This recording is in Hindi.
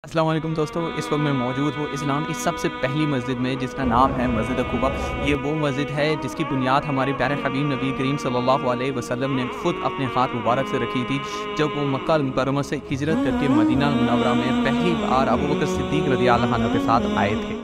अस्सलाम वालेकुम दोस्तों, इस वक्त मैं मौजूद हूँ इस्लाम की सबसे पहली मस्जिद में जिसका नाम है मस्जिद कुबा। ये वो मस्जिद है जिसकी बुनियाद हमारे प्यारे हबीब नबी करीम सल्लल्लाहु अलैहि वसल्लम ने खुद अपने हाथ मुबारक से रखी थी जब वो मक्का अल मुकर्रमा से हिजरत करके मदीना मुनव्वरा में पहली बार अबू बकर सिद्दीक रज़ियल्लाहु अन्हु के साथ आए थे।